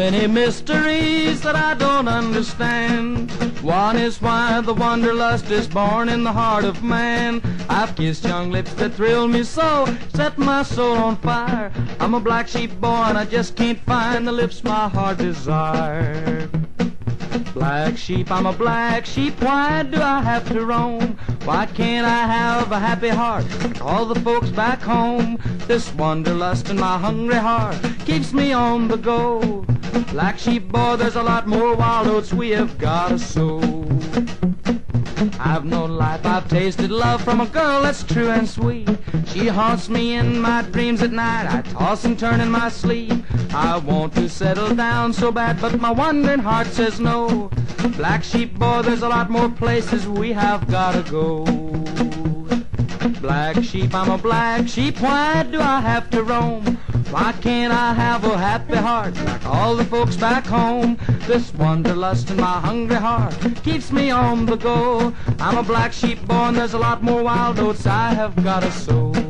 many mysteries that I don't understand. One is why the wanderlust is born in the heart of man. I've kissed young lips that thrill me so, set my soul on fire. I'm a black sheep boy and I just can't find the lips my heart desire. Black sheep, I'm a black sheep, why do I have to roam? Why can't I have a happy heart like all the folks back home? This wanderlust in my hungry heart keeps me on the go. Black sheep boy, there's a lot more wild oats we have got to sow. I've known life, I've tasted love from a girl that's true and sweet. She haunts me in my dreams at night, I toss and turn in my sleep. I want to settle down so bad, but my wandering heart says no. Black sheep boy, there's a lot more places we have gotta go. Black sheep, I'm a black sheep, why do I have to roam? Why can't I have a happy heart like all the folks back home? This wanderlust in my hungry heart keeps me on the go. I'm a black sheep boy and there's a lot more wild oats I have gotta sow.